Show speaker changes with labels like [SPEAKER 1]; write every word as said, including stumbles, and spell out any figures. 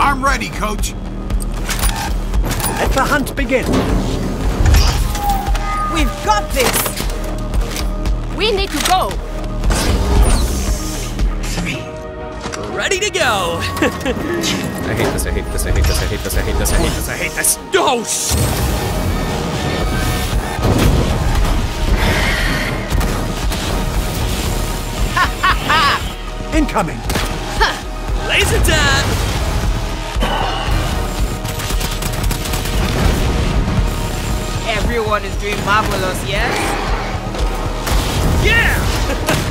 [SPEAKER 1] I'm ready, Coach.
[SPEAKER 2] Let the hunt begin.
[SPEAKER 3] We've got this.
[SPEAKER 4] We need to go.
[SPEAKER 5] Ready to go. I hate this, I hate this, I hate this, I hate this, I hate this, I hate this, I hate this. Oh, sh
[SPEAKER 2] Incoming.
[SPEAKER 5] Laser time.
[SPEAKER 3] Everyone is doing marvelous, yes?
[SPEAKER 5] Yeah!